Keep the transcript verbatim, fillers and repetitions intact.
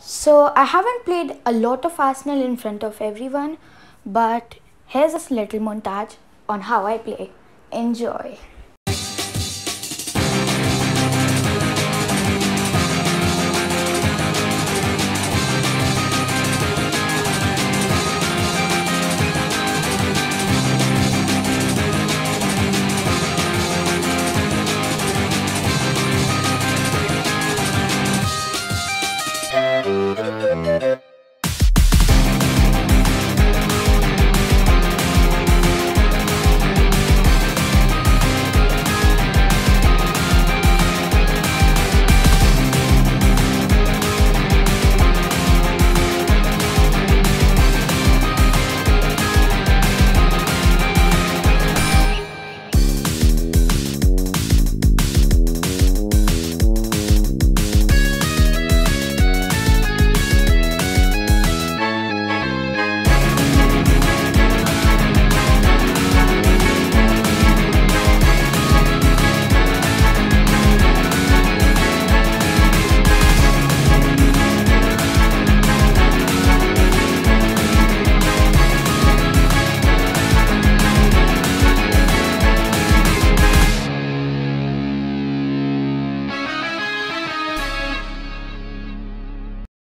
So I haven't played a lot of Arsenal in front of everyone, but here's a little montage on how I play. Enjoy! Thank you.